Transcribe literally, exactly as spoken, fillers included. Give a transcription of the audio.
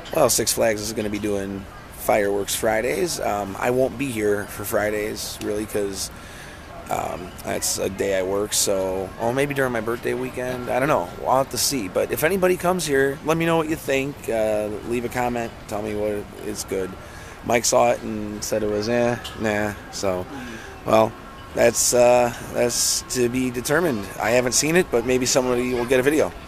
Well, Six Flags is going to be doing fireworks Fridays. Um, I won't be here for Fridays, really, because um, that's a day I work. So, oh, maybe during my birthday weekend. I don't know. I'll have to see. But if anybody comes here, let me know what you think. Uh, leave a comment. Tell me what is good. Mike saw it and said it was eh, nah. So, well, that's uh, that's to be determined. I haven't seen it, but maybe somebody will get a video.